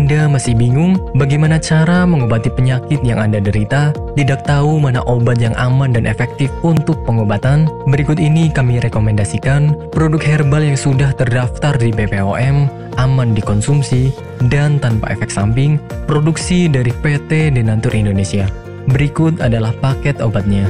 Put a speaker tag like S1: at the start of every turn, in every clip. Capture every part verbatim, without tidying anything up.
S1: Anda masih bingung bagaimana cara mengobati penyakit yang Anda derita? Tidak tahu mana obat yang aman dan efektif untuk pengobatan? Berikut ini kami rekomendasikan produk herbal yang sudah terdaftar di B P O M, aman dikonsumsi, dan tanpa efek samping, produksi dari P T Denatur Indonesia. Berikut adalah paket obatnya.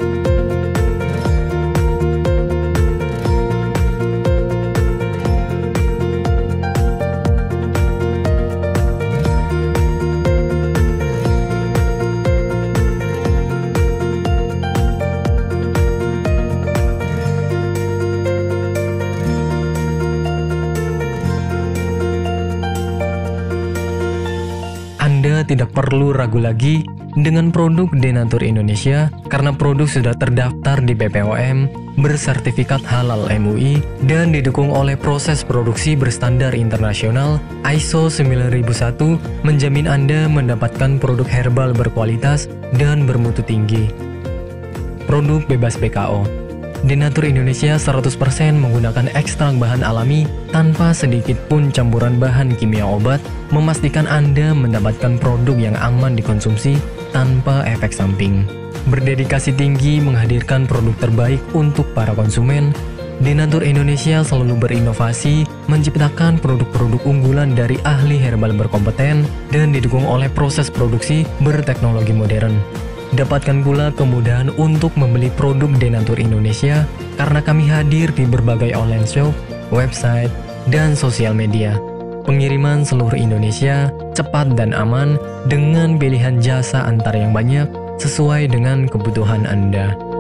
S1: Anda tidak perlu ragu lagi dengan produk Denatur Indonesia karena produk sudah terdaftar di B P O M, bersertifikat halal M U I, dan didukung oleh proses produksi berstandar internasional I S O sembilan ribu satu, menjamin Anda mendapatkan produk herbal berkualitas dan bermutu tinggi. Produk bebas B K O. Denatur Indonesia seratus persen menggunakan ekstrak bahan alami tanpa sedikit pun campuran bahan kimia obat, memastikan Anda mendapatkan produk yang aman dikonsumsi tanpa efek samping. Berdedikasi tinggi menghadirkan produk terbaik untuk para konsumen, Denatur Indonesia selalu berinovasi, menciptakan produk-produk unggulan dari ahli herbal berkompeten dan didukung oleh proses produksi berteknologi modern. Dapatkan pula kemudahan untuk membeli produk Denatur Indonesia karena kami hadir di berbagai online shop, website, dan sosial media. Pengiriman seluruh Indonesia cepat dan aman dengan pilihan jasa antar yang banyak sesuai dengan kebutuhan Anda.